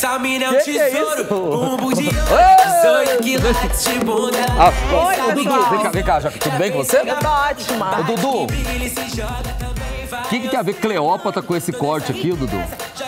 Essa mina é um tesouro, bumbum de ouro, 18 quilates de bunda. Oi, Dudu, vem cá, Jaque, tudo bem com você? Eu tô ótima. Ô, Dudu, o que tem a ver Cleópatra com esse corte aqui, Dudu?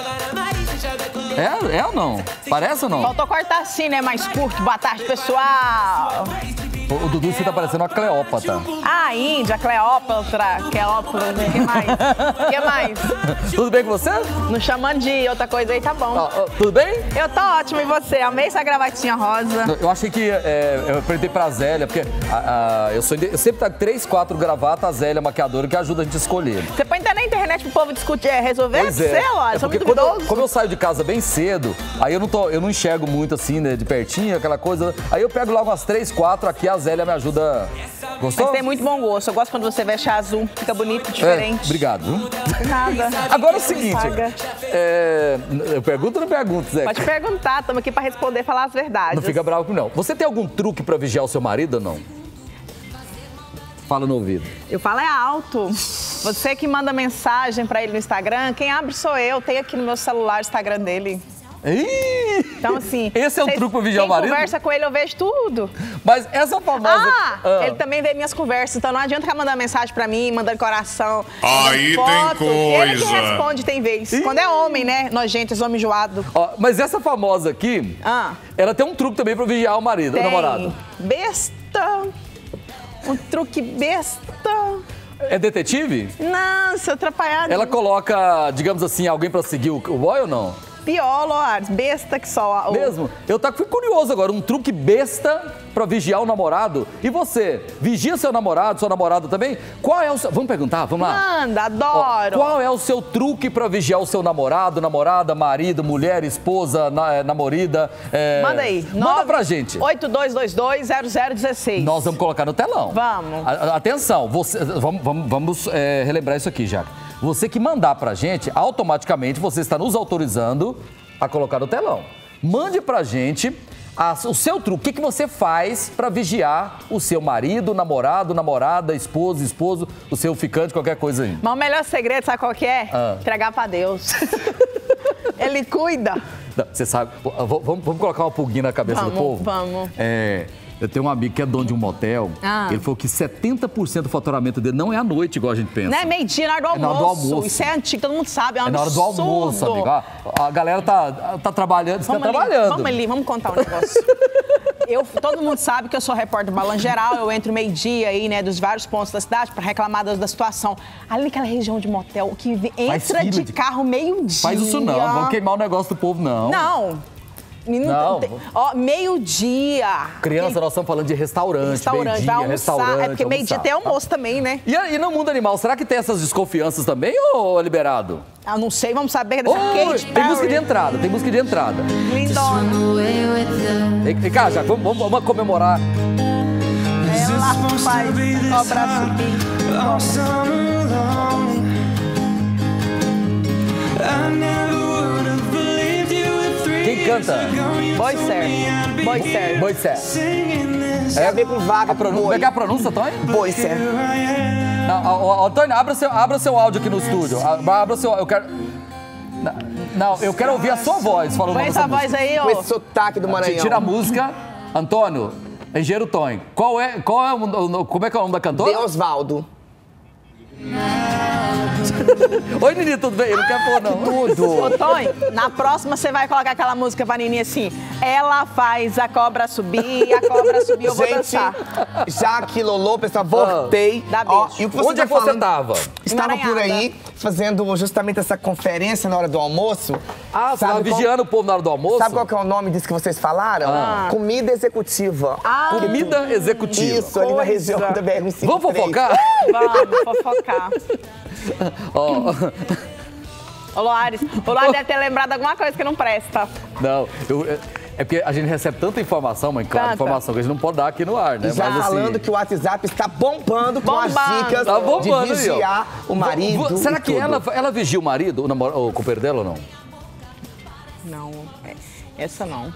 É ou não? Parece ou não? Faltou cortar assim, né? Mais curto. Boa tarde, pessoal. O Dudu, você tá parecendo uma Cleópatra. Ah, Índia, Cleópatra, que mais? Que mais? Tudo bem com você? Não chamando de outra coisa aí, tá bom. Tudo bem? Eu tô ótima, e você? Amei essa gravatinha rosa. Eu achei que eu apresentei pra Zélia, porque eu sempre trago 3, 4 gravatas, a Zélia, a maquiadora, que ajuda a gente a escolher. Você põe até na internet pro povo discutir, resolver? Pois é. Sei lá, eu sou muito duvidoso. Como eu saio de casa bem cedo, aí eu não enxergo muito assim, né, de pertinho, aquela coisa. Aí eu pego logo umas 3, 4 aqui, a Zélia me ajuda. Gostou? Mas tem muito bom gosto. Eu gosto quando você veste azul, fica bonito, diferente. Obrigado. Nada. Agora é o seguinte, eu pergunto ou não pergunto, Zé? Pode perguntar, estamos aqui para responder, falar as verdades. Não fica bravo comigo, não. Você tem algum truque para vigiar o seu marido ou não? Fala no ouvido. Eu falo é alto. Você que manda mensagem para ele no Instagram, quem abre sou eu. Tem aqui no meu celular o Instagram dele. Então, assim... Esse é o truque pra vigiar o marido? Quem conversa com ele, eu vejo tudo. Mas essa famosa... Ele também vê minhas conversas, então não adianta ficar mandando mensagem pra mim, mandando coração. Aí tem coisa. Ele que responde tem vez. Quando é homem, né? Nojento, homem enjoado. Mas essa famosa aqui, ela tem um truque também pra vigiar o marido, o namorado. Besta. Um truque besta. É detetive? Não, seu atrapalhado. Ela coloca, digamos assim, alguém pra seguir o boy ou não? Pior, Loares, besta que só. Mesmo? Fui curioso agora, um truque besta pra vigiar o namorado. E você, vigia seu namorado, sua namorada também? Qual é o seu... Vamos perguntar, vamos lá. Manda, adoro. Qual é o seu truque pra vigiar o seu namorado, namorada, marido, mulher, esposa, namorida? Manda aí. Manda pra gente. 8222-0016. Nós vamos colocar no telão. Vamos. Atenção, vamos relembrar isso aqui, Jaque. Você que mandar pra gente, automaticamente você está nos autorizando a colocar no telão. Mande pra gente o seu truque. O que você faz pra vigiar o seu marido, namorado, namorada, esposo, o seu ficante, qualquer coisa aí. Mas o melhor segredo, sabe qual que é? Entregar pra Deus. Ele cuida. Não, você sabe, vamos colocar uma pulguinha na cabeça do povo? Vamos. Eu tenho um amigo que é dono de um motel. Ele falou que 70% do faturamento dele não é à noite, igual a gente pensa. Não é meio-dia, na hora do almoço. É na hora do almoço. Isso é antigo, todo mundo sabe. É na hora do almoço, amigo. A galera tá trabalhando, você tá trabalhando. Vamos ali, vamos contar um negócio. Todo mundo sabe que eu sou repórter do Balanço Geral, eu entro meio-dia aí, né, dos vários pontos da cidade para reclamar da situação. Ali naquela região de motel, que entra de carro meio-dia. Faz isso não, vamos queimar o negócio do povo, não. Não. Meio-dia. Criança, nós estamos falando de restaurante, meio-dia, restaurante. É porque meio-dia tem almoço também, né? E no mundo animal, será que tem essas desconfianças também, ou é liberado? Ah, não sei, vamos saber dessa Kate Tem música de entrada, Lindona. Vem cá, já, vamos comemorar. Ela faz cobra subir. Quem canta? Boicer. É a ver com vaga. Como é que é a pronúncia, Tony? Boicer. Antônio, abra seu áudio aqui no estúdio. Eu quero... Não, eu quero ouvir a sua voz falando. Põe essa voz aí, ó. Com esse sotaque do Maranhão. Tira a música. Antônio, engenheiro Tony. Como é que é o nome da cantora? Deosvaldo. Oi, Nini, tudo bem? Eu não quero pôr, não. Tudo. Ô, Tony, na próxima você vai colocar aquela música pra Nini assim. Ela faz a cobra subir, eu vou dançar. Já que Lolô, pessoal, voltei. Dá beijo. E o que você Onde é que você tava? Estava por aí, fazendo justamente essa conferência na hora do almoço. Você estava vigiando o povo na hora do almoço? Sabe qual que é o nome disso que vocês falaram? Comida executiva. Comida executiva. Isso, ali na região da BR-153. Vamos fofocar? Vamos fofocar. Ô, Loares, deve ter lembrado alguma coisa que não presta. Não, é porque a gente recebe tanta informação, mãe, claro, informação que a gente não pode dar aqui no ar, né? Já mas, falando assim, que o WhatsApp está bombando com as dicas de vigiar o marido. Será que ela vigia o marido, o companheiro dela ou não? Não, essa não.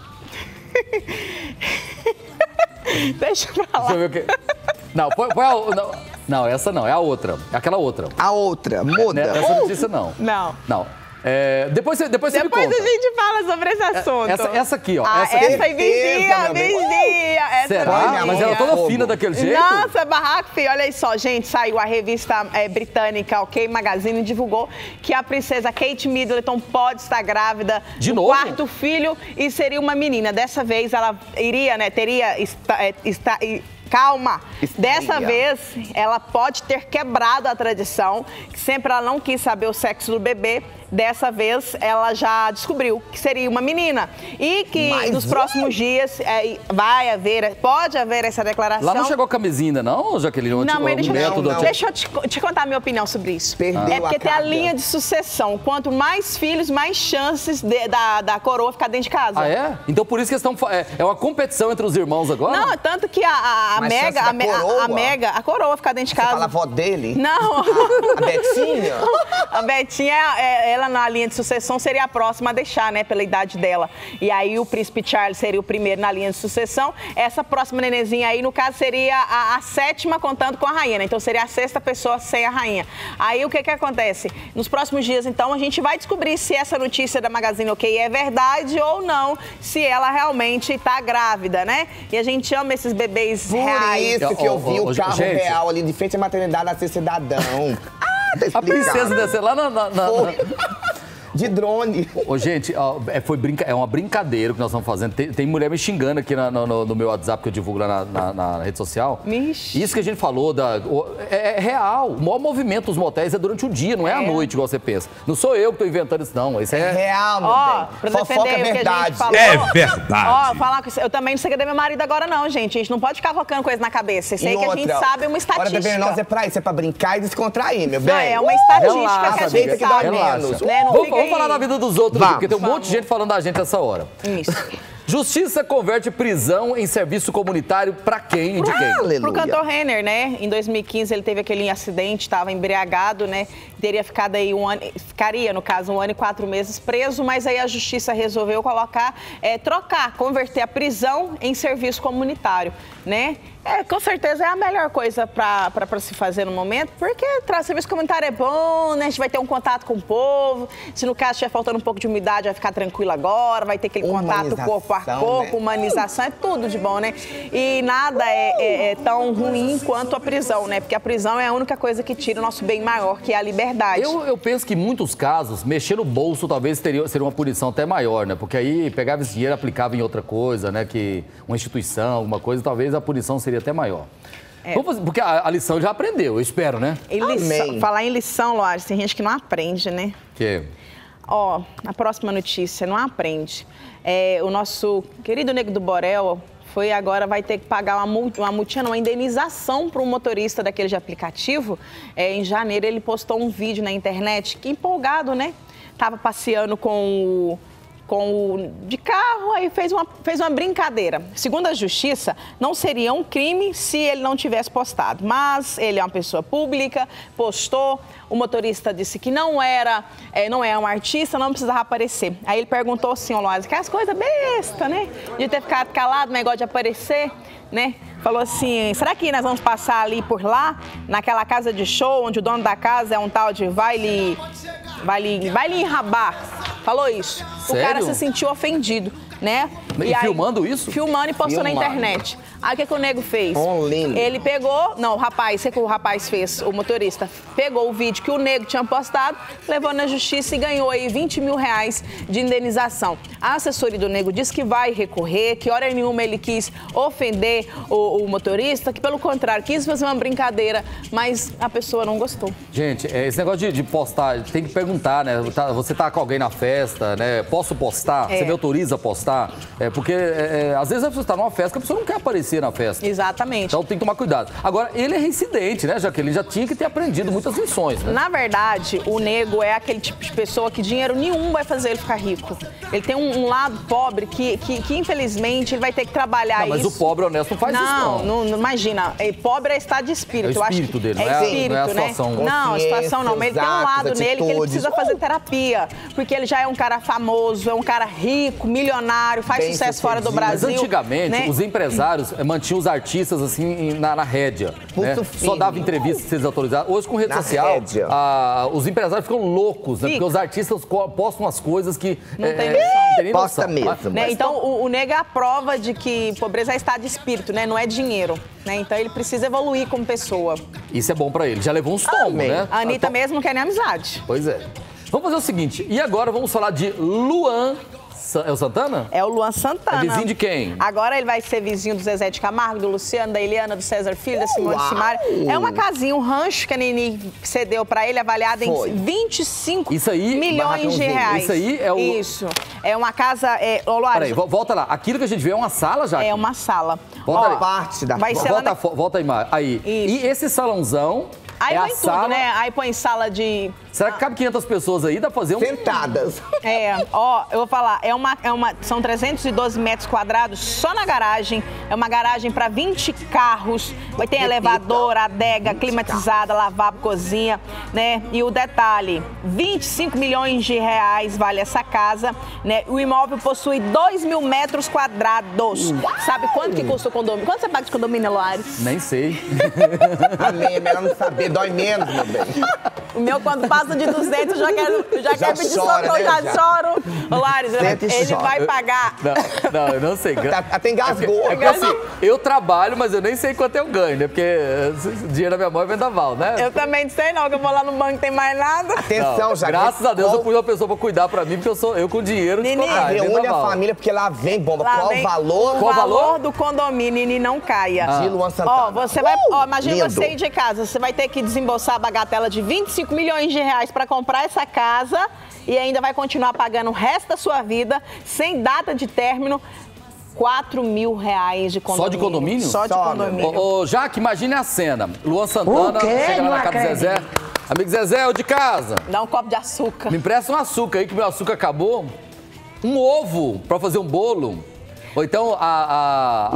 Deixa pra lá. Deixa eu ver o que... Não, não, essa não, é a outra. É aquela outra. A outra, muda. Essa notícia não. Não. Não. Depois você me conta. Depois a gente fala sobre esse assunto. Essa aqui, ó. Essa aí vigia. Será? Mas ela toda fina daquele jeito? Nossa, barraco, filho. Olha aí só, gente. Saiu a revista britânica, OK Magazine, divulgou que a princesa Kate Middleton pode estar grávida do quarto filho e seria uma menina. Dessa vez ela iria, né, calma. Dessa vez, ela pode ter quebrado a tradição, que sempre ela não quis saber o sexo do bebê. Dessa vez, ela já descobriu que seria uma menina. E que nos próximos dias pode haver essa declaração. Lá não chegou camisinha ainda, não, Jaqueline? Não, mas deixa eu te contar a minha opinião sobre isso. É porque tem a linha de sucessão. Quanto mais filhos, mais chances da coroa ficar dentro de casa. Ah, é? Então por isso que eles estão... É uma competição entre os irmãos agora? Não, tanto que a coroa ficar dentro de casa. Você fala a avó dele? Não. A Betinha? A Betinha, ela na linha de sucessão seria a próxima a deixar, né, pela idade dela. E aí o príncipe Charles seria o primeiro na linha de sucessão. Essa próxima nenenzinha aí, no caso, seria a sétima contando com a rainha, né? Então seria a sexta pessoa sem a rainha. Aí o que acontece? Nos próximos dias, então, a gente vai descobrir se essa notícia da Magazine OK é verdade ou não, se ela realmente tá grávida, né? E a gente ama esses bebês reais. Por isso que eu vi o carro real ali de frente à maternidade a ser cidadão. Tá a princesa descer lá de drone. Gente, é uma brincadeira que nós estamos fazendo. Tem mulher me xingando aqui no meu WhatsApp que eu divulgo lá na rede social. Mixe. Isso que a gente falou, é real. O maior movimento dos motéis é durante o dia, não é à noite, igual você pensa. Não sou eu que estou inventando isso, não. Isso é real, meu bem. Fofoca é verdade. É verdade. Eu também não sei cadê meu marido agora, não, gente. A gente não pode ficar colocando coisa na cabeça. Isso aí que a gente sabe é uma estatística. Hora da venenosa é pra isso, é pra brincar e descontrair, meu bem. Não, é uma estatística que a gente sabe. Vamos falar da vida dos outros, porque tem um monte de gente falando da gente essa hora. Isso. Justiça converte prisão em serviço comunitário para quem e de quem? Pro cantor Renner, né? Em 2015 ele teve aquele acidente, estava embriagado, né? Teria ficado aí ficaria, no caso, 1 ano e 4 meses preso, mas aí a justiça resolveu converter a prisão em serviço comunitário, né? Com certeza é a melhor coisa para se fazer no momento, porque serviço comunitário é bom, né? A gente vai ter um contato com o povo. Se no caso estiver faltando um pouco de umidade, vai ficar tranquilo agora, vai ter aquele contato corpo a corpo, né? Humanização, é tudo de bom, né? E nada é tão ruim quanto a prisão, né? Porque a prisão é a única coisa que tira o nosso bem maior, que é a liberdade. Eu penso que em muitos casos, mexer no bolso talvez seria uma punição até maior, né? Porque aí pegava esse dinheiro e aplicava em outra coisa, né? Que uma instituição, alguma coisa, talvez a punição seria até maior. Porque a lição já aprendeu, eu espero, né? Falar em lição, Loares, tem gente que não aprende, né? A próxima notícia, não aprende. O nosso querido Nego do Borel vai ter que pagar uma indenização para um motorista daquele de aplicativo. Em janeiro ele postou um vídeo na internet que empolgado, né? Tava passeando de carro, aí fez uma brincadeira. Segundo a justiça, não seria um crime se ele não tivesse postado. Mas ele é uma pessoa pública, postou, o motorista disse que não é um artista, não precisava aparecer. Aí ele perguntou assim, Loares, que é as coisas besta, né? De ter ficado calado, negócio de aparecer, né? Falou assim, será que nós vamos passar ali por lá, naquela casa de show, onde o dono da casa é um tal de vai lhe enrabar? Falou isso. Sério? O cara se sentiu ofendido, né? E filmando isso? Filmando e postou na internet. Aí o que o nego fez? Ele pegou... Não, o rapaz fez, o motorista, pegou o vídeo que o nego tinha postado, levou na justiça e ganhou aí 20 mil reais de indenização. A assessoria do nego disse que vai recorrer, que hora nenhuma ele quis ofender o motorista, que pelo contrário, quis fazer uma brincadeira, mas a pessoa não gostou. Gente, esse negócio de postar, tem que perguntar, né? Você tá com alguém na festa, né? Posso postar? Você me autoriza a postar? Porque às vezes a pessoa está numa festa que a pessoa não quer aparecer na festa. Exatamente. Então tem que tomar cuidado. Agora, ele é reincidente, né, Jaqueline? Já tinha que ter aprendido muitas lições, né? Na verdade, o nego é aquele tipo de pessoa que dinheiro nenhum vai fazer ele ficar rico. Ele tem um lado pobre que infelizmente, ele vai ter que trabalhar mas isso. Mas o pobre honesto não faz isso, não. Não imagina. Pobre é estado de espírito. É o espírito dele, não é a situação. Né? Não, a situação não. Mas ele tem um lado nele que ele precisa fazer terapia. Porque ele já é um cara famoso, é um cara rico, milionário, faz sucesso fora do Brasil. Mas antigamente, né? Os empresários mantinha os artistas assim na rédea. Né? Só dava entrevistas se eles autorizavam. Hoje, com rede social, os empresários ficam loucos, né? Porque os artistas postam as coisas que não tem noção. Posta mesmo. Né? Então, o nego é a prova de que pobreza é estado de espírito, né? Não é dinheiro. Né? Então, ele precisa evoluir como pessoa. Isso é bom pra ele. Já levou uns tomos, né? A Anitta mesmo não quer nem amizade. Pois é. Vamos fazer o seguinte, e agora vamos falar de Luan. É o Santana? É o Luan Santana. É vizinho de quem? Agora ele vai ser vizinho do Zezé de Camargo, do Luciano, da Eliana, do César Filho, da Simone Simaria. É uma casinha, um rancho que a Nini cedeu pra ele, avaliada em 25 milhões de reais. Isso aí é o... Isso. É uma casa... Peraí, volta lá. Aquilo que a gente vê é uma sala, já? É uma sala. Volta parte da... Vai ser volta aí. Isso. E esse salãozão... Aí é põe a sala... tudo, né? Aí põe sala de... Será que cabe 500 pessoas aí? Dá pra fazer um... Sentadas. Eu vou falar, são 312 metros quadrados só na garagem. É uma garagem para 20 carros. Vai ter elevador, adega, climatizada, lavabo, cozinha, né? E o detalhe, 25 milhões de reais vale essa casa, né? O imóvel possui 2.000 metros quadrados. Sabe quanto que custa o condomínio? Quanto você paga de condomínio, Loares? Nem sei. Amém, é melhor não saber, dói menos, meu bem. O meu, quando passa de 200, já quero pedir socorro, né? já choro. Ô, Lares, ele vai pagar... Não, eu não sei. Até engasgou. É que assim, eu trabalho, mas eu nem sei quanto eu ganho, né? Porque dinheiro na minha mão é vendaval, né? Eu também não sei não, que eu vou lá no banco e tem mais nada. Atenção, já. Graças a Deus eu pus uma pessoa pra cuidar pra mim, porque eu com dinheiro... Nini, reúne a família, porque lá vem bomba. Qual o valor? O valor do condomínio, Nini, não caia. De Luan Santana. Você vai... imagina você ir de casa, você vai ter que desembolsar a bagatela de 25 milhões de reais para comprar essa casa e ainda vai continuar pagando o resto da sua vida, sem data de término, 4 mil reais de condomínio. Só de condomínio? Só de condomínio. Jaque, imagine a cena. Luan Santana chega lá na casa do Zezé. Amigo Zezé, eu de casa. Dá um copo de açúcar. Me empresta um açúcar aí, que meu açúcar acabou. Um ovo para fazer um bolo. Ou então a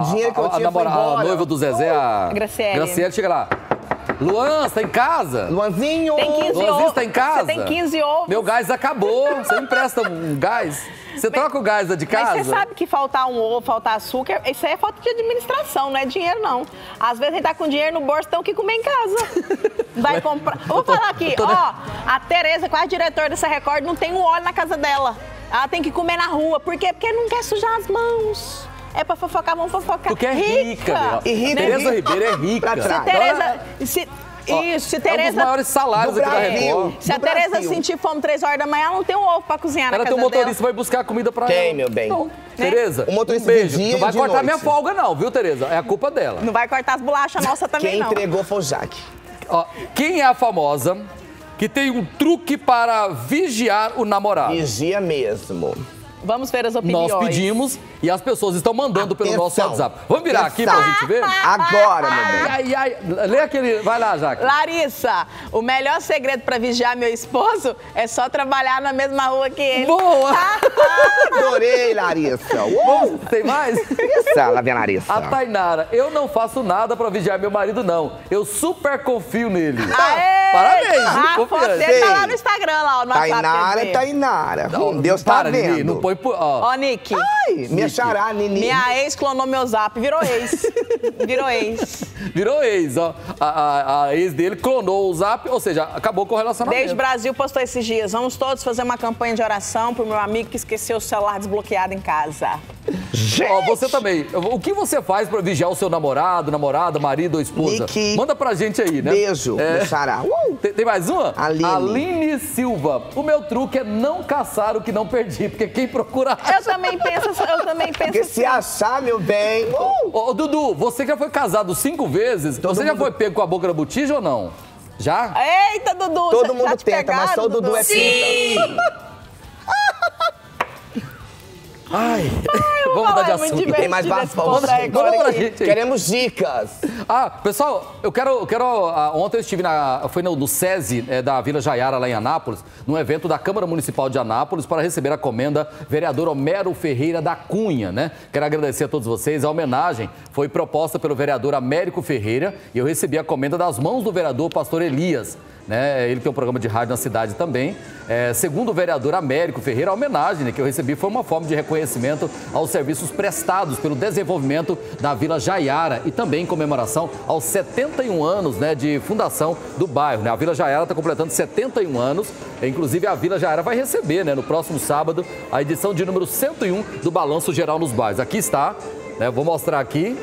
noiva do Zezé, a Graciele, chega lá. Luan, você tá em casa? Luanzinho! Tem 15 ovos. Você tá em casa? Você tem 15 ovos. Meu gás acabou. Você me empresta um gás? Você troca o gás de casa? Mas você sabe que faltar um ovo, faltar açúcar, isso aí é falta de administração, não é dinheiro, não. Às vezes a gente tá com dinheiro no bolso, tem que comer em casa. Vai comprar... Vou falar aqui, a Tereza, quase diretora dessa Record, não tem um óleo na casa dela. Ela tem que comer na rua. Por quê? Porque não quer sujar as mãos. É pra fofocar, vamos fofocar. Tu que é rica. Tereza Ribeiro é rica. Se Tereza... É um dos maiores salários aqui da Record. Se a Tereza sentir fome 3 horas da manhã, ela não tem um ovo pra cozinhar na casa dela. Ela tem um motorista que vai buscar comida pra ela. Tem, meu bem. Não. Tereza, o motorista beijo. Não vai cortar minha folga não, viu, Tereza? É a culpa dela. Não vai cortar as bolachas nossas também, não. Quem entregou foi o Jaque. Quem é a famosa que tem um truque para vigiar o namorado? Vigia mesmo. Vamos ver as opiniões. Nós pedimos e as pessoas estão mandando pelo nosso WhatsApp. Vamos virar aqui pra gente ver? Agora, meu bem. Lê aquele... Vai lá, Jaque. Larissa, o melhor segredo pra vigiar meu esposo é só trabalhar na mesma rua que ele. Boa! Adorei, Larissa. Tem mais? Lá vem a Larissa. A Tainara, eu não faço nada pra vigiar meu marido, não. Eu super confio nele. Aê! Parabéns, a foto dele tá lá no Instagram, lá no WhatsApp. Tainara. Deus tá vendo. Nini, não põe... Ó, Nick. Ai, minha xará, Nini. Minha ex clonou meu zap, virou ex. Virou ex, ó. A ex dele clonou o zap, ou seja, acabou com o relacionamento. Desde Brasil postou esses dias. Vamos todos fazer uma campanha de oração pro meu amigo que esqueceu o celular desbloqueado em casa. Ó, você também. O que você faz pra vigiar o seu namorado, namorada, marido ou esposa? Nick. Manda pra gente aí, né? Beijo, meu xará. Tem mais uma? Aline Silva. O meu truque é não caçar o que não perdi, porque quem procura... Eu também penso porque se achar, meu bem... Ô, Dudu, você que já foi casado 5 vezes, você já foi pego com a boca na botija ou não? Já? Eita, Dudu! Todo mundo tenta, mas só o Dudu é pinta. Ai, vamos mudar de assunto. Tem mais bastante. Manda pra gente aí. Queremos dicas. Pessoal, eu quero ontem eu estive foi no SESI da Vila Jaiara, lá em Anápolis, num evento da Câmara Municipal de Anápolis para receber a comenda vereador Homero Ferreira da Cunha, né? Quero agradecer a todos vocês. A homenagem foi proposta pelo vereador Américo Ferreira e eu recebi a comenda das mãos do vereador Pastor Elias. né? Ele tem um programa de rádio na cidade também. Segundo o vereador Américo Ferreira, a homenagem, né, que eu recebi foi uma forma de reconhecimento aos serviços prestados pelo desenvolvimento da Vila Jaiara e também em comemoração aos 71 anos, né, de fundação do bairro, né? A Vila Jaiara está completando 71 anos, inclusive a Vila Jaiara vai receber, né, no próximo sábado, a edição de número 101 do Balanço Geral nos Bairros. Aqui está, né, vou mostrar aqui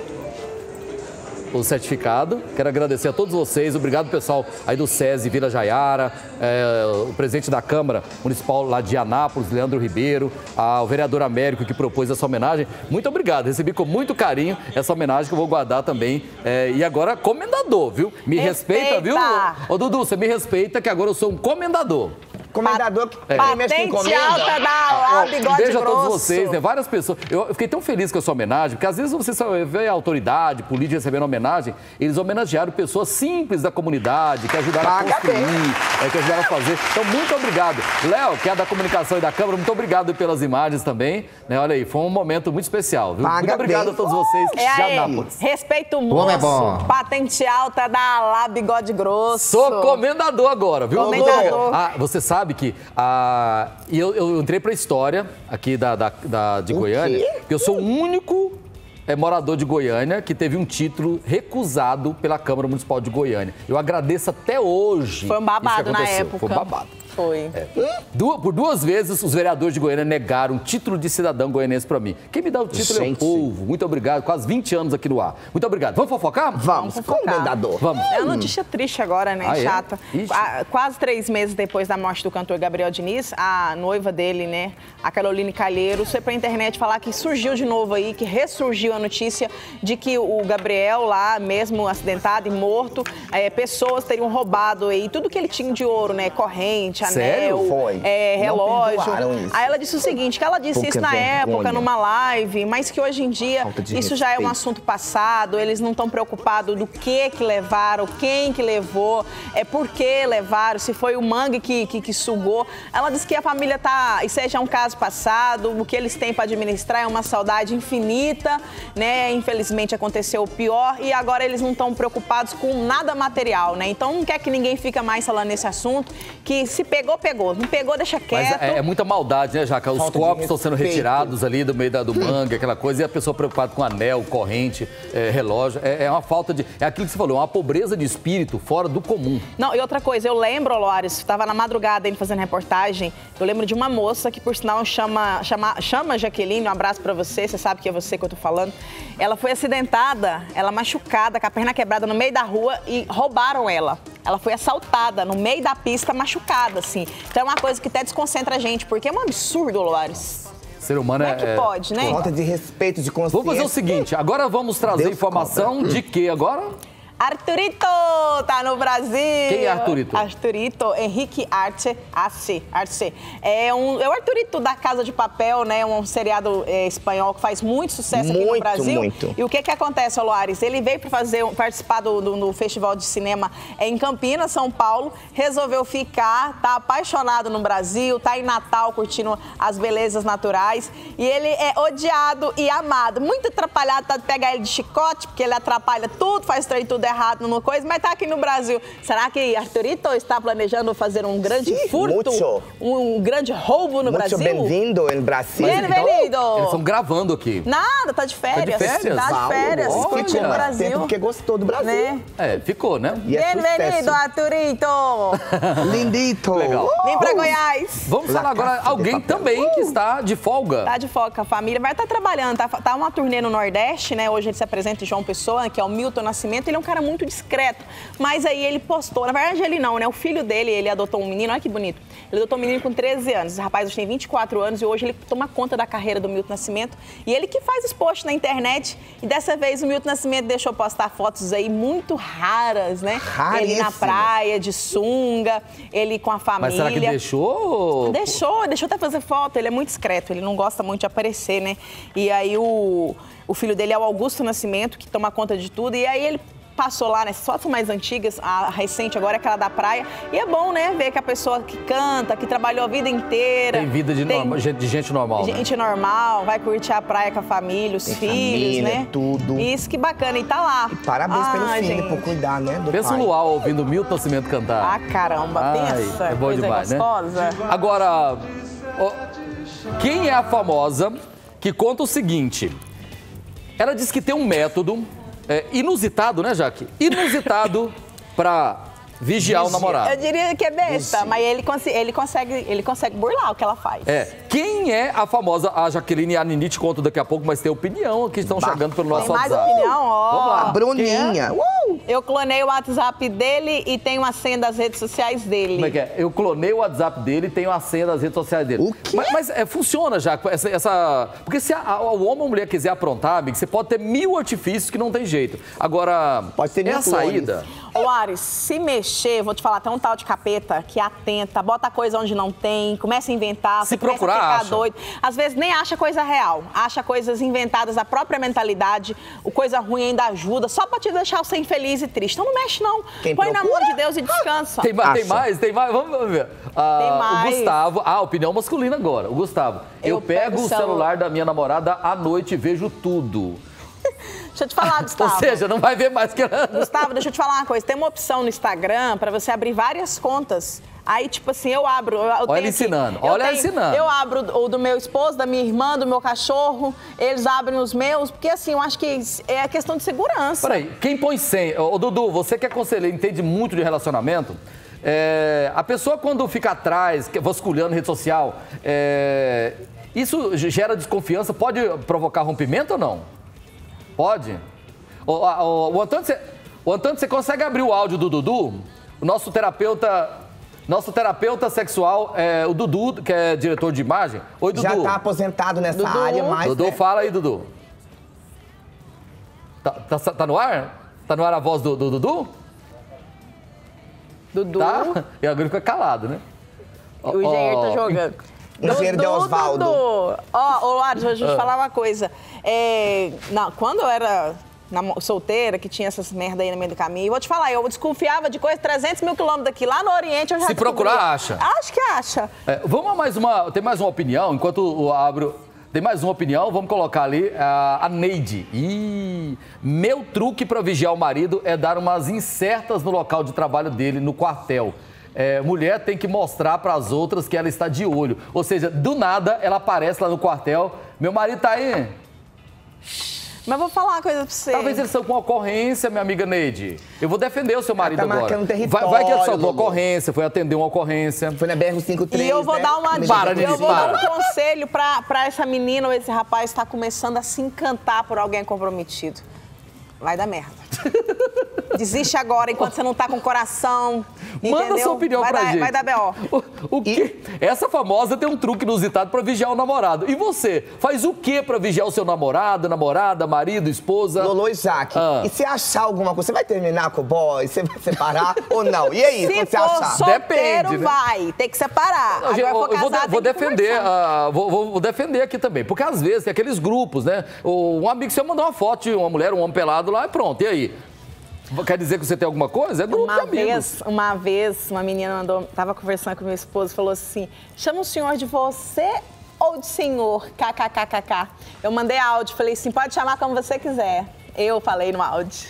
o certificado. Quero agradecer a todos vocês, obrigado pessoal aí do SESI Vila Jaiara, o presidente da Câmara Municipal lá de Anápolis, Leandro Ribeiro, ao vereador Américo que propôs essa homenagem. Muito obrigado, recebi com muito carinho essa homenagem que eu vou guardar também. E agora, comendador, viu? Me respeita, viu? Ô Dudu, você me respeita que agora eu sou um comendador. Comendador que patente alta da Bigode Beijo Grosso. a todos vocês, né? Várias pessoas. Eu fiquei tão feliz com essa homenagem, porque às vezes você só vê a autoridade, política recebendo homenagem. Eles homenagearam pessoas simples da comunidade, que ajudaram a construir, que ajudaram a fazer. Então, muito obrigado. Léo, que é da comunicação e da Câmara, muito obrigado pelas imagens também. Né? Olha aí, foi um momento muito especial, viu? Muito obrigado a todos vocês de Anápolis. Respeito o moço. É bom. Patente alta da lá Bigode Grosso. Sou comendador agora, viu? Comendador. Você sabe que eu entrei para a história aqui de Goiânia, porque eu sou o único morador de Goiânia que teve um título recusado pela Câmara Municipal de Goiânia. Eu agradeço até hoje. Foi um babado na época. Foi um babado. Foi. Por 2 vezes, os vereadores de Goiânia negaram um título de cidadão goianense para mim. Quem me dá o título é o povo. Muito obrigado. Quase 20 anos aqui no ar. Muito obrigado. Vamos fofocar? Vamos, comendador. Vamos. É uma notícia triste agora, né? Chata. Quase 3 meses depois da morte do cantor Gabriel Diniz, a noiva dele, né, a Caroline Calheiros, foi pra internet falar que surgiu de novo aí, que ressurgiu a notícia de que o Gabriel lá, mesmo acidentado e morto, pessoas teriam roubado aí tudo que ele tinha de ouro, né? Corrente, anel, relógio. Aí ela disse o seguinte, que ela disse isso na época, numa live, mas que hoje em dia isso já é um assunto passado, eles não estão preocupados do que levaram, quem que levou, por que levaram, se foi o mangue que sugou. Ela disse que a família isso aí já é um caso passado, o que eles têm para administrar é uma saudade infinita, né? Infelizmente aconteceu o pior e agora eles não estão preocupados com nada material, né? Então não quer que ninguém fique mais falando nesse assunto, que se pegou, pegou. Não pegou, deixa quieto. Mas é muita maldade, né, Jaca? Os copos estão sendo retirados ali do meio do mangue, aquela coisa, e a pessoa preocupada com anel, corrente, relógio. É uma falta de... É aquilo que você falou, uma pobreza de espírito fora do comum. Não, e outra coisa, eu lembro, Loares, estava na madrugada aí fazendo reportagem, eu lembro de uma moça que, por sinal, chama Jaqueline, um abraço pra você sabe que é você que eu tô falando. Ela foi acidentada, ela machucada, com a perna quebrada no meio da rua e roubaram ela. Ela foi assaltada no meio da pista, machucada, assim. Então é uma coisa que até desconcentra a gente, porque é um absurdo, Loares. Ser humano Como é que pode, né? Falta de respeito, de consciência. Vamos fazer o seguinte, agora vamos trazer informação de que agora? Arthurito tá no Brasil. Quem é Arthurito? Arthurito Henrique Arce. É o Arthurito da Casa de Papel, né? Um seriado espanhol que faz muito sucesso aqui no Brasil. Muito. E o que acontece, Loares? Ele veio para participar do Festival de Cinema em Campinas, São Paulo. Resolveu ficar, tá apaixonado no Brasil, tá em Natal curtindo as belezas naturais. E ele é odiado e amado. Muito atrapalhado, tá de pegar ele de chicote, porque ele atrapalha tudo, faz trem tudo errado numa coisa, mas tá aqui no Brasil. Será que Arthurito está planejando fazer um grande furto? Um grande roubo no Brasil? Muito bem-vindo no Brasil. Bem-vindo. Eles estão gravando aqui. Nada, tá de férias. Tá de férias? Tá de férias. Ficou no Brasil. porque gostou do Brasil. Né? Ficou, né? Bem-vindo, Arthurito. Lindito. Legal. Vem pra Goiás. Vamos falar agora alguém também que está de folga. Tá de folga com a família, vai estar trabalhando. Tá uma turnê no Nordeste, né? Hoje ele se apresenta em João Pessoa, que é o Milton Nascimento. Ele é um cara muito discreto, mas aí ele postou, na verdade ele não, né? O filho dele, ele adotou um menino, olha que bonito. Ele adotou um menino com 13 anos, esse rapaz hoje tem 24 anos e hoje ele toma conta da carreira do Milton Nascimento e ele que faz os posts na internet e dessa vez o Milton Nascimento deixou postar fotos aí muito raras, né? Ele na praia, de sunga, ele com a família. Mas será que deixou? Deixou até fazer foto, ele é muito discreto, ele não gosta muito de aparecer, né? E aí o filho dele é o Augusto Nascimento, que toma conta de tudo, e aí ele passou lá, né? Só são mais antigas, a recente agora é aquela da praia. E é bom, né, ver que a pessoa que canta, que trabalhou a vida inteira... Tem vida de gente normal, gente normal, vai curtir a praia com a família, os filhos, família, né? Tudo. Isso, que bacana. E tá lá. E parabéns pelo filho, por cuidar, né, do Pensa pai. no Luau ouvindo Milton Nascimento cantar. Ah, caramba, pensa. É bom coisa demais, gostosa. né? Agora, quem é a famosa que conta o seguinte? Ela diz que tem um método inusitado, né, Jaque? Inusitado pra vigiar o namorado. Eu diria que é besta, mas ele consegue burlar o que ela faz. Quem é a famosa? A Jaqueline e a Ninite contam daqui a pouco, mas tem opinião que estão chegando pelo nosso WhatsApp. Tem mais opinião? Vamos lá. A Bruninha. Eu clonei o WhatsApp dele e tenho a senha das redes sociais dele. Como é que é? Eu clonei o WhatsApp dele e tenho a senha das redes sociais dele. O quê? Mas funciona, Jaque, porque se o homem ou a mulher quiser aprontar, amigo, você pode ter 1000 artifícios que não tem jeito. Agora, pode ter a saída... Ô, Ares, se mexer, vou te falar, tem um tal de capeta que atenta, bota coisa onde não tem, começa a inventar, se procurar, começa a ficar acha. doido. Às vezes nem acha coisa real, acha coisas inventadas da própria mentalidade, o coisa ruim ainda ajuda, só pra te deixar você infeliz e triste. Então não mexe, não. Põe na mão de Deus e descansa. Tem mais? Vamos ver. Tem mais. O Gustavo, opinião masculina agora. O Gustavo, eu pego o celular da minha namorada à noite e vejo tudo. Deixa eu te falar, Gustavo. Ou seja, não vai ver mais que ela... Gustavo, deixa eu te falar uma coisa. Tem uma opção no Instagram pra você abrir várias contas. Aí, tipo assim, eu abro... Olha ele ensinando, ensinando. Eu abro o do meu esposo, da minha irmã, do meu cachorro. Eles abrem os meus, porque assim, eu acho que é questão de segurança. Peraí, quem põe senha... Ô, Dudu, você que é conselheiro, entende muito de relacionamento... a pessoa quando fica atrás, vasculhando rede social, isso gera desconfiança, pode provocar rompimento ou não? Pode? O Antônio, você consegue abrir o áudio do Dudu? O nosso terapeuta sexual, o Dudu, que é diretor de imagem. Oi, Dudu. Já tá aposentado nessa área, mas... Dudu, fala aí, Dudu. Tá no ar? Tá no ar a voz do Dudu? Dudu. Tá? E agora fica calado, né? O engenheiro tá jogando. Engenheiro de Osvaldo. Ô, Lares, deixa eu te falar uma coisa. Quando eu era solteira, que tinha essas merda aí no meio do caminho, eu vou te falar, eu desconfiava de coisa 300 mil quilômetros daqui, lá no Oriente eu já Se procurar, acha. Acho que acha. Vamos a mais uma, tem mais uma opinião, enquanto eu abro... Tem mais uma opinião, vamos colocar ali a Neide. Meu truque para vigiar o marido é dar umas incertas no local de trabalho dele, no quartel. Mulher tem que mostrar para as outras que ela está de olho. Ou seja, do nada ela aparece lá no quartel. Meu marido tá aí. Mas vou falar uma coisa pra você. Talvez eles são com ocorrência, minha amiga Neide. Eu vou defender o seu marido agora. Marcando território, vai que eles são com ocorrência, foi atender uma ocorrência. Foi na BR-153, E eu vou dar uma dica. Eu vou dar um conselho pra essa menina ou esse rapaz que tá começando a se encantar por alguém comprometido. Vai dar merda. Desiste agora, enquanto você não tá com o coração. Manda entendeu? sua opinião pra gente. Vai dar B.O. O quê? Essa famosa tem um truque inusitado pra vigiar o namorado. E você? Faz o quê pra vigiar o seu namorado, namorada, marido, esposa? Lolo e Jaque, e se achar alguma coisa, você vai terminar com o boy? Você vai separar ou não? E aí, quando você achar? Se for solteiro, Depende, né? vai. Tem que separar. Eu vou defender, vou defender aqui também. Porque às vezes tem aqueles grupos, né? Um amigo seu mandou uma foto de uma mulher, um homem pelado lá e pronto. E aí? Quer dizer que você tem alguma coisa? É grupo de amigos. Uma vez, uma menina tava conversando com meu esposo e falou assim, chama o senhor de você ou de senhor? KKKKK. Eu mandei áudio, falei assim, pode chamar como você quiser. Eu falei no áudio.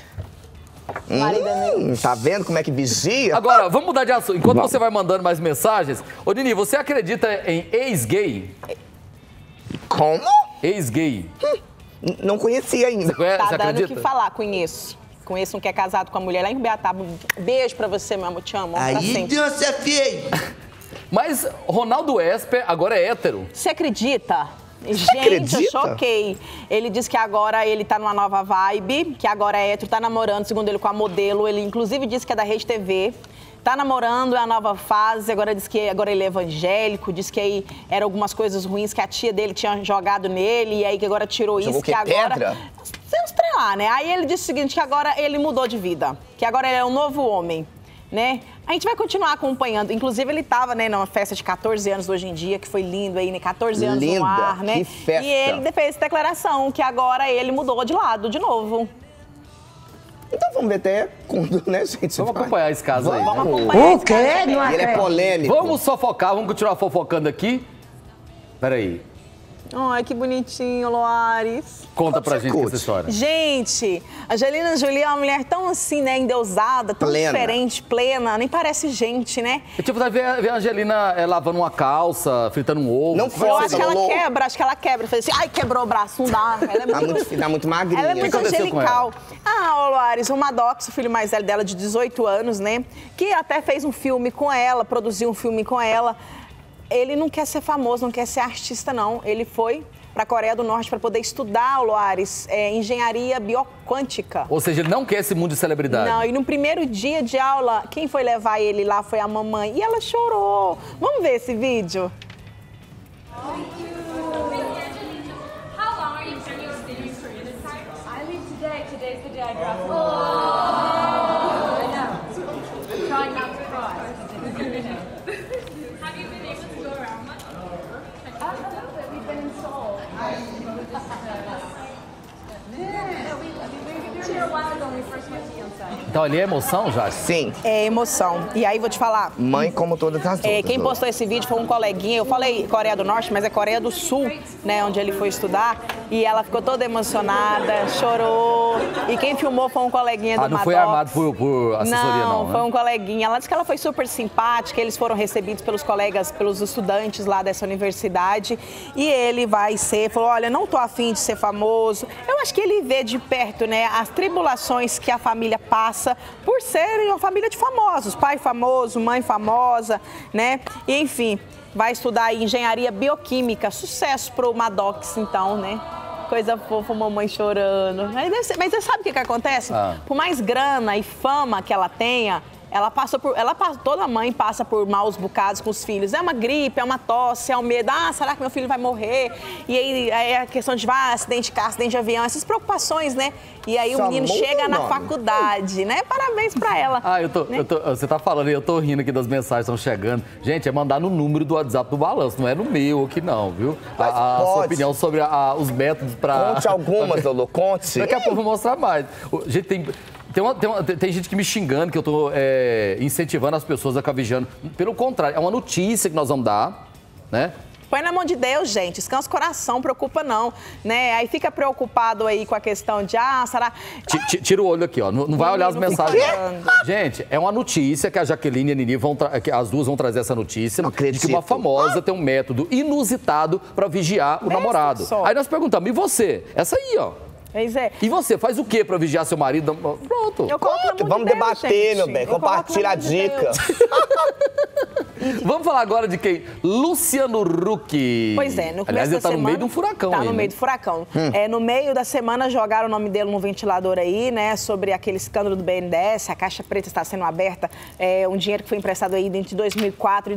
Tá vendo como é que vigia? Agora, vamos mudar de assunto. Enquanto você vai mandando mais mensagens, ô Nini, você acredita em ex-gay? Como? Ex-gay. Não conhecia ainda. Você Tá dando acredita? o que falar, conheço. Conheço um que é casado com a mulher lá em Beataba. Beijo pra você, meu amor, te amo. Aí Deus é feio. Mas Ronaldo Esper agora é hétero. Você acredita? acredita? Eu choquei. Ele disse que agora ele tá numa nova vibe, que agora é hétero, tá namorando, segundo ele, com a modelo. Ele, inclusive, disse que é da Rede TV. Tá namorando, é a nova fase, agora diz que agora ele é evangélico, diz que aí eram algumas coisas ruins que a tia dele tinha jogado nele, e aí que agora tirou isso, que agora... Pedra? Sem estrelar, né? Aí ele disse o seguinte, que agora ele mudou de vida, que agora ele é um novo homem, né? A gente vai continuar acompanhando. Inclusive, ele estava, né, numa festa de 14 anos hoje em dia, que foi lindo aí, né? 14 anos no ar, né? Que festa. E ele fez essa declaração, que agora ele mudou de lado de novo. Então vamos ver até quando, né, gente? Vamos acompanhar esse caso aí. Vamos né? acompanhar. O quê? Não é? Ele é polêmico. Vamos sofocar, vamos continuar fofocando aqui. Peraí. Ai, que bonitinho, Loares. Conta pra gente essa história. Gente, Angelina Jolie é uma mulher tão assim, né, endeusada, tão Plena. diferente, plena, nem parece gente, né? Eu tipo, vai ver a Angelina lavando uma calça, fritando um ovo. Não Eu força, acho que ela Lolo. quebra, Fala assim, ai, quebrou o braço, não dá. Ela é Tá muito magrinha. Ela é muito aconteceu com angelical. Ô Loares, o Maddox, o filho mais velho dela, de 18 anos, né? Que até fez um filme com ela, produziu um filme com ela. Ele não quer ser famoso, não quer ser artista, não. Ele foi para a Coreia do Norte para poder estudar, Loares, engenharia bioquântica. Ou seja, ele não quer esse mundo de celebridade. Não, e no primeiro dia de aula, quem foi levar ele lá foi a mamãe. E ela chorou. Vamos ver esse vídeo? How long are you planning on staying in Korea this time? I leave today. Today's the day I drop. I know. Trying not to cry. Have you been able to go around much? A little bit. We've been in Seoul. We were here a while ago when we first went to Yonsei. Então ali é emoção, já? Sim. É emoção. E aí, vou te falar. Mãe como todas as outras. Quem postou esse vídeo foi um coleguinha. Eu falei Coreia do Norte, mas é Coreia do Sul, né? Onde ele foi estudar. E ela ficou toda emocionada, chorou. E quem filmou foi um coleguinha do não Maddox. foi armado por assessoria, não, né? Foi um coleguinha. Ela disse que ela foi super simpática. Eles foram recebidos pelos colegas, pelos estudantes lá dessa universidade. E ele falou, olha, não tô afim de ser famoso. Eu acho que ele vê de perto, né, as tribulações que a família passa por serem uma família de famosos. Pai famoso, mãe famosa, né? E, enfim, vai estudar engenharia bioquímica. Sucesso pro Maddox, então, né? Coisa fofa, mamãe chorando. Mas você sabe o que acontece? Por mais grana e fama que ela tenha, toda mãe passa por maus bocados com os filhos. É uma gripe, é uma tosse, é um medo. Será que meu filho vai morrer? E aí é a questão de acidente de carro, acidente de avião, essas preocupações, né? E aí o menino chega na faculdade, né? Parabéns pra ela. Você tá falando e eu tô rindo aqui das mensagens que estão chegando. Gente, é mandar no número do WhatsApp do Balanço, não é no meu aqui não, viu? A sua opinião sobre os métodos pra... Conte algumas, Lolo, conte. Daqui a pouco eu vou mostrar mais. Gente, tem gente que me xingando que eu tô incentivando as pessoas a ficar vigiando. Pelo contrário, é uma notícia que nós vamos dar, né? Põe na mão de Deus, gente. Descansa o coração, preocupa não, né? Aí fica preocupado aí com a questão de, será... Tira o olho aqui, ó. Não vai olhar as mensagens. Gente, é uma notícia que a Jaqueline e a Nini as duas vão trazer essa notícia. De que uma famosa tem um método inusitado pra vigiar o namorado. Aí nós perguntamos, e você? Essa aí, ó. Pois é. E você, faz o quê pra vigiar seu marido? Pronto. Vamos debater, meu bem. Compartilha a dica. Vamos falar agora de quem? Luciano Huck. Pois é, no começo Aliás, da ele tá semana, no meio de um furacão Tá aí, no meio do furacão. No meio da semana, jogaram o nome dele no ventilador aí, né? Sobre aquele escândalo do BNDES, a caixa preta está sendo aberta. Um dinheiro que foi emprestado aí entre 2004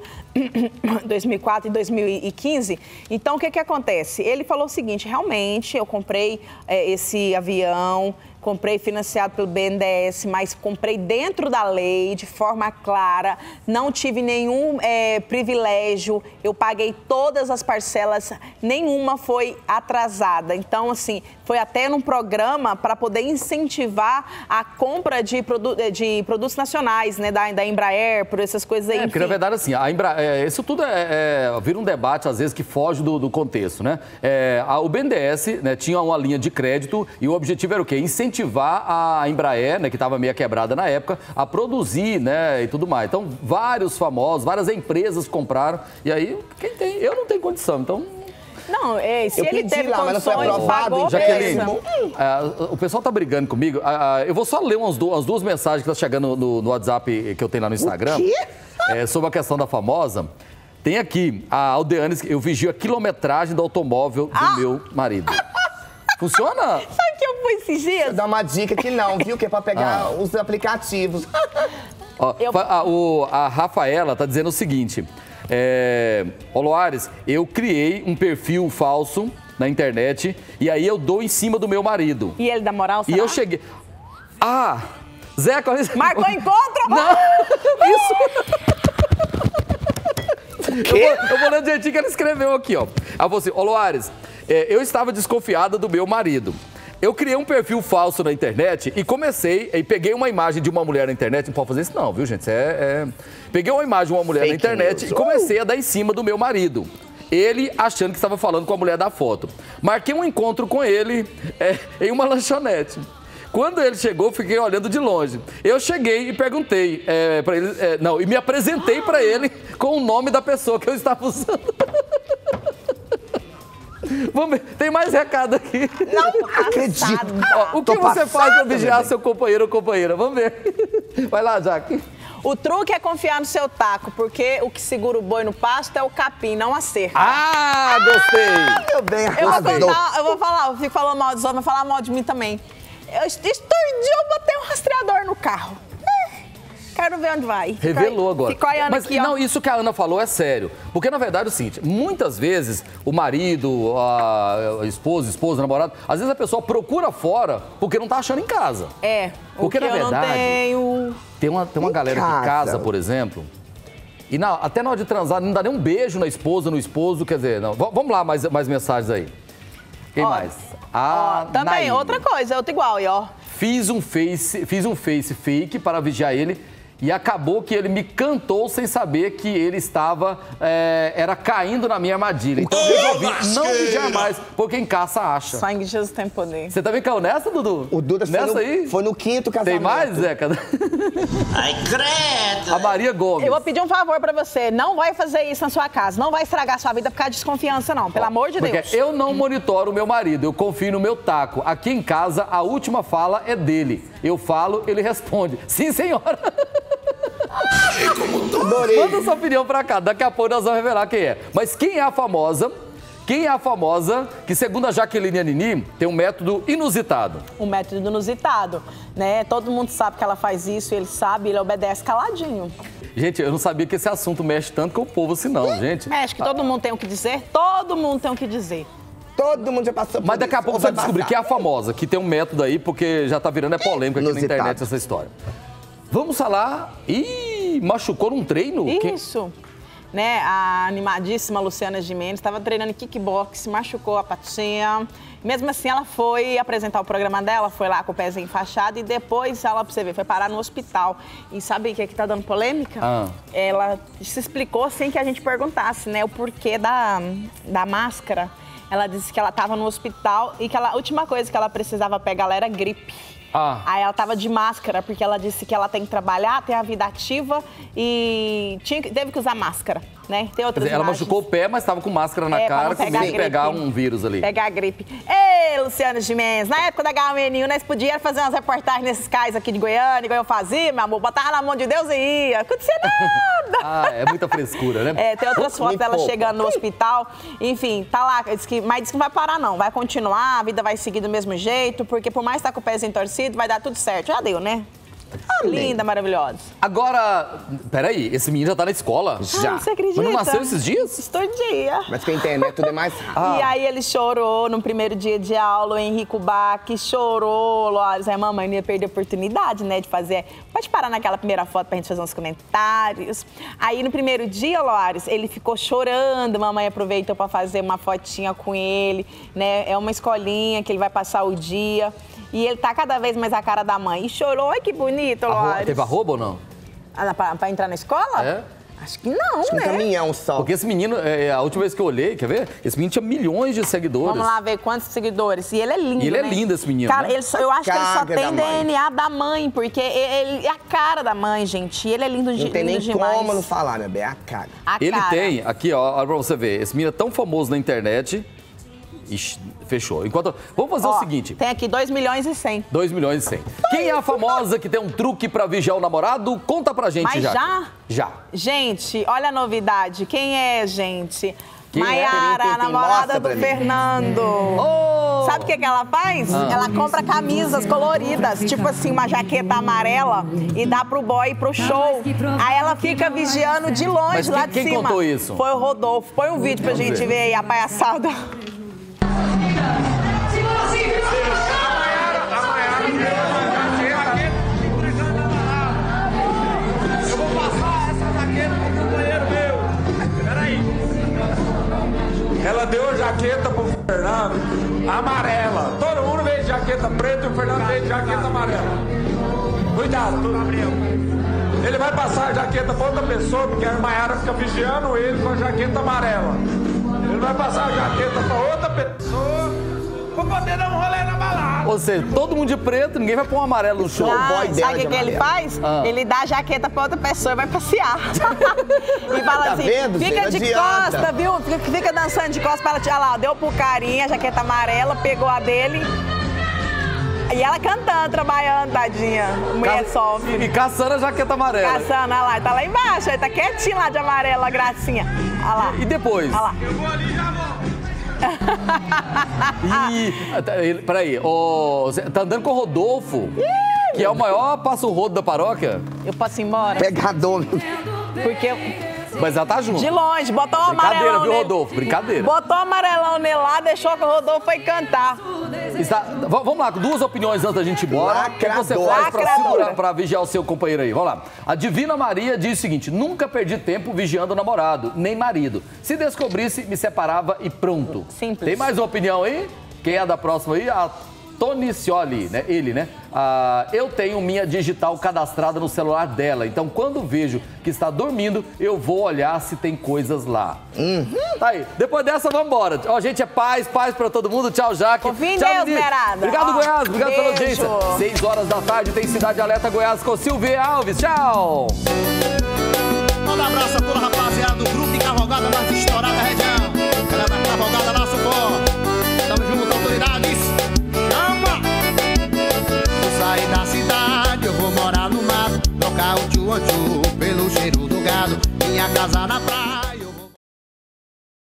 e 2015. Então, o que acontece? Ele falou o seguinte, realmente, eu comprei esse avião, comprei financiado pelo BNDES, mas comprei dentro da lei, de forma clara, não tive nenhum privilégio, eu paguei todas as parcelas, nenhuma foi atrasada. Então, assim, foi até num programa para poder incentivar a compra de produtos nacionais, né, da Embraer, por essas coisas aí. Porque, na verdade, assim, a Embraer, isso tudo vira um debate, às vezes, que foge do contexto, né? O BNDES, né, tinha uma linha de crédito e o objetivo era o quê? Incentivar a Embraer, né, que estava meio quebrada na época, a produzir, né, e tudo mais. Então, vários famosos, várias empresas compraram. E aí, quem tem? Eu não tenho condição, então... Não, se ele teve condições, pagou Jaqueline, o pessoal tá brigando comigo. Eu vou só ler as duas mensagens que estão chegando no WhatsApp que eu tenho lá no Instagram. O quê? Sobre a questão da famosa. Tem aqui, a Aldeane, eu vigio a quilometragem do automóvel do meu marido. Funciona? Sabe que eu fui esses dias? Dá uma dica que não, viu? Que é pra pegar os aplicativos. A Rafaela tá dizendo o seguinte. Loares, eu criei um perfil falso na internet e aí eu dou em cima do meu marido. E ele dá moral, será? E eu cheguei... Zeca... Marcou encontro? Não, isso... Eu vou ler do jeitinho que ela escreveu aqui, ó. Ela falou assim, Loares, eu estava desconfiada do meu marido. Eu criei um perfil falso na internet e peguei uma imagem de uma mulher na internet. Não pode fazer isso não, viu, gente? Peguei uma imagem de uma mulher na internet e comecei a dar em cima do meu marido. Ele achando que estava falando com a mulher da foto. Marquei um encontro com ele em uma lanchonete. Quando ele chegou, fiquei olhando de longe. Eu cheguei e perguntei para ele, e me apresentei para ele com o nome da pessoa que eu estava usando. Vamos ver, tem mais recado aqui. Não acredito. O que você faz para vigiar seu companheiro ou companheira? Vamos ver. Vai lá, Jaque. O truque é confiar no seu taco, porque o que segura o boi no pasto é o capim, não a cerca. Ah, gostei. Meu bem, eu vou falar, eu fico falando mal dos homens, vou falar mal de mim também. Eu botei um rastreador no carro. Quero ver onde vai. Revelou agora. Ficou olhando aqui, ó. Não, isso que a Ana falou é sério. Porque, na verdade, é o seguinte, muitas vezes o marido, a esposa, o namorado, às vezes a pessoa procura fora porque não tá achando em casa. Porque na verdade, eu não tenho. Tem uma galera que casa, por exemplo, e até na hora de transar não dá nem um beijo na esposa, no esposo, quer dizer, não. Vamos lá, mais mensagens aí. Quem mais? Também, Naime. outra coisa, outra igual, ó. Fiz um face fake para vigiar ele e acabou que ele me cantou sem saber que ele estava caindo na minha armadilha. Então eu resolvi não vigiar mais, porque quem caça acha. Sangue de Jesus tem poder. Você também caiu nessa, Dudu? O Duda foi no quinto casamento. Tem mais, Zeca? Ai, credo! A Maria Gomes. Eu vou pedir um favor pra você, não vai fazer isso na sua casa, não vai estragar sua vida por causa de desconfiança não, pelo amor de Deus. Porque eu não monitoro o meu marido, eu confio no meu taco. Aqui em casa, a última fala é dele. Eu falo, ele responde. Sim, senhora. Manda sua opinião pra cá, daqui a pouco nós vamos revelar quem é. Mas quem é a famosa? Quem é a famosa que, segundo a Jaqueline Anini, tem um método inusitado? Um método inusitado, né? Todo mundo sabe que ela faz isso, ele sabe, ele obedece caladinho. Gente, eu não sabia que esse assunto mexe tanto com o povo assim não, gente. Mexe, que todo mundo tem o que dizer, todo mundo tem o que dizer. Todo mundo já passou por Mas daqui a isso, pouco ou você vai descobrir passar. que é a famosa, que tem um método aí, porque já tá virando polêmica aqui Inusitado. na internet essa história. Vamos falar. Ih, machucou num treino? Isso. Né, a animadíssima Luciana Gimenez estava treinando kickbox, machucou a patinha. Mesmo assim, ela foi apresentar o programa dela, foi lá com o pezinho enfaixado e depois ela, pra você ver, foi parar no hospital. E sabe o que tá dando polêmica? Ela se explicou sem que a gente perguntasse, né, o porquê da máscara. Ela disse que ela estava no hospital e que a última coisa que ela precisava pegar era gripe. Aí ela tava de máscara, porque ela disse que ela tem que trabalhar, tem a vida ativa e teve que usar máscara, né? Tem outras ela imagens. machucou o pé, mas tava com máscara na cara, com medo de pegar um vírus ali. Pegar a gripe. Ei, Luciana Gimenez, na época da H1N1, nós podíamos fazer umas reportagens nesses cais aqui de Goiânia, igual eu fazia, meu amor, botava na mão de Deus e ia. Acontecia nada. É muita frescura, né? Tem outras fotos dela chegando no hospital. Enfim, tá lá, mas disse que não vai parar não, vai continuar, a vida vai seguir do mesmo jeito, porque por mais que tá com o pezinho torcido, vai dar tudo certo. Já deu, né? Linda, maravilhosa. Agora, peraí, esse menino já tá na escola? Já. Você acredita? Mas não nasceu esses dias? Estou dia. Mas com a internet tudo é mais rápido. E aí ele chorou no primeiro dia de aula, o Henrico Bach chorou, Loares. Aí mamãe não ia perder a oportunidade, né, de fazer... Pode parar naquela primeira foto pra gente fazer uns comentários. Aí no primeiro dia, Loares, ele ficou chorando, mamãe aproveitou pra fazer uma fotinha com ele, né? É uma escolinha que ele vai passar o dia. E ele tá cada vez mais a cara da mãe. E chorou, olha que bonito, Loares. Teve arroba ou não? Pra entrar na escola? É? Acho que não, Acho que né? um caminhão só. Porque esse menino, a última vez que eu olhei, quer ver? Esse menino tinha milhões de seguidores. Vamos lá ver quantos seguidores. E ele é lindo, E ele é né? lindo, esse menino, Cara, né? eu acho que ele só Cara tem da mãe. DNA da mãe, porque ele é a cara da mãe, gente. E ele é lindo, Não tem nem demais. como não falar, né, Bem? A cara. A Ele cara. tem, aqui ó, olha pra você ver, esse menino é tão famoso na internet. Ixi, fechou. Vamos fazer o seguinte. Tem aqui 2 milhões e 100. 2 milhões e 100. Quem é a famosa que tem um truque pra vigiar o namorado? Conta pra gente, Mas já? Já. Gente, olha a novidade. Quem é, gente? Quem é? Maiara, a Tem, namorada mostra do pra mim. Fernando. Sabe o que ela faz? Ela compra camisas coloridas, tipo assim, uma jaqueta amarela, e dá pro boy ir pro show. Aí ela fica vigiando de longe, Mas lá de quem cima. contou isso? Foi o Rodolfo. Põe um vídeo pra gente ver aí a palhaçada. Eu vou passar essa jaqueta pro companheiro meu. Peraí. Ela deu a jaqueta pro Fernando amarela. Todo mundo veio de jaqueta jaqueta preta e o Fernando tem jaqueta amarela. Cuidado, Gabriel. Ele vai passar a jaqueta pra outra pessoa, porque a Maiara fica vigiando ele com a jaqueta amarela. Ele vai passar a jaqueta pra outra pessoa pra poder dar um rolê na balada. Ou seja, todo mundo de preto, ninguém vai pôr um amarelo no show. Sabe o que ele faz? Ele dá a jaqueta pra outra pessoa e vai passear. E fala assim, vendo, fica Zé? de Não costa, adianta. viu? Fica dançando de costa pra ela tirar lá. Deu pro carinha, a jaqueta amarela, pegou a dele. E ela cantando, trabalhando, tadinha. Mulher sofre. E caçando a jaqueta amarela. Caçando, olha lá, tá lá embaixo, ele tá quietinho lá de amarela, gracinha. Olha lá. E depois? Olha lá. Eu vou ali e já volto. Peraí, tá andando com o Rodolfo, que é o maior passo-rodo da paróquia? Eu posso ir embora? Pegador. Porque Mas ela tá junto. de longe, botou um Brincadeira, amarelão viu, nele. Rodolfo? Brincadeira. Botou um amarelão nele lá, deixou que o Rodolfo foi cantar. Vamos lá, duas opiniões antes da gente ir embora. O que você Lacradora. faz pra Lacradora. segurar, pra vigiar o seu companheiro aí? Vamos lá. A Divina Maria diz o seguinte: nunca perdi tempo vigiando o namorado, nem marido. Se descobrisse, me separava e pronto. Simples. Tem mais uma opinião aí? Quem é da próxima aí? A Tonicioli, né? Ele, né? Eu tenho minha digital cadastrada no celular dela, então quando vejo que está dormindo, eu vou olhar se tem coisas lá. Tá aí. Depois dessa, vamos embora. Ó, gente, é paz pra todo mundo. Tchau, Jaque. Confia em Tchau, Deus, menino. Merada. Obrigado, Ó, Goiás. Obrigado pela beijo. audiência. 6 horas da tarde tem Cidade Alerta Goiás com Silvia Alves. Tchau. Manda um abraço a toda a rapaziada do grupo de cavalgada mais estourada da região. Galera da cavalgada lá, suporte. Tamo junto, autoridades. Chama! Vou sair da cidade, eu vou morar no mato. Trocar o tchu-tchu pelo cheiro do gado. Minha casa na praia.